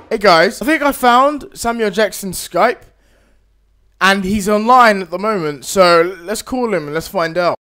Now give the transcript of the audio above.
Hey guys, I think I found Samuel Jackson's Skype, and he's online at the moment, so let's call him and let's find out.